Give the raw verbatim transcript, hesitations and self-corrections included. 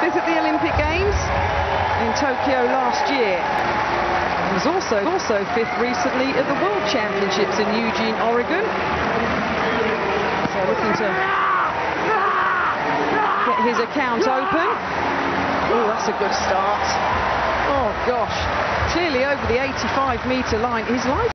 fifth at the Olympic Games in Tokyo last year. He was also, also fifth recently at the World Championships in Eugene, Oregon. So looking to get his account open. Oh, that's a good start. Oh gosh, clearly over the eighty-five metre line. His life